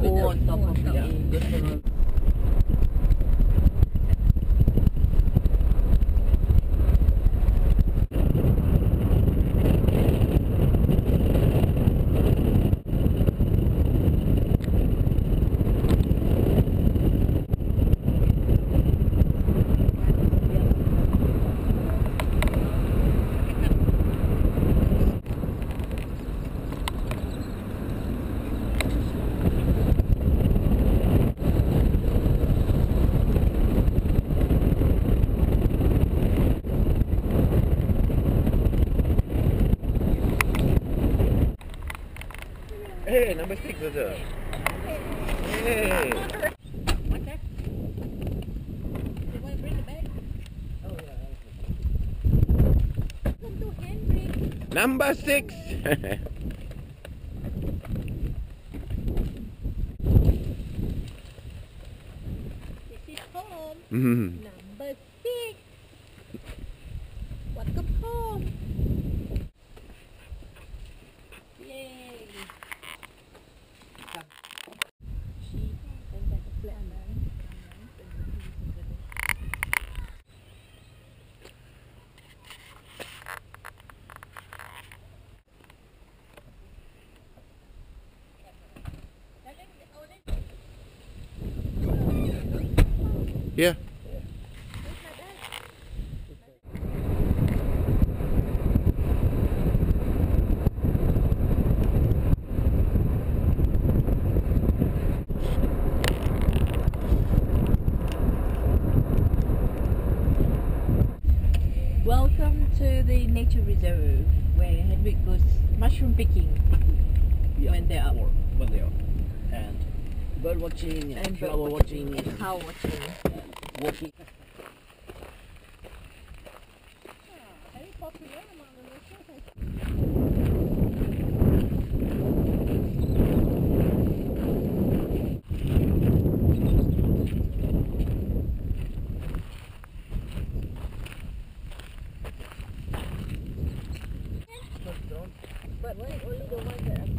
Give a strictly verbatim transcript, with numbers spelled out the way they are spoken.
Oh, on top of the yeah. Hey, number six was up. Hey. What's that? You want to bring it back? Oh, yeah. Welcome to Henrik. Number six. This is home. Mm-hmm. Number six. Welcome home. Yay. Yeah. Welcome to the nature reserve where Henrik goes mushroom picking Yeah, when they're up. or when they are. And bird watching, and, And bird flower watching watching, and cow watching. and walking. Very popular among the locals. But only the ones that are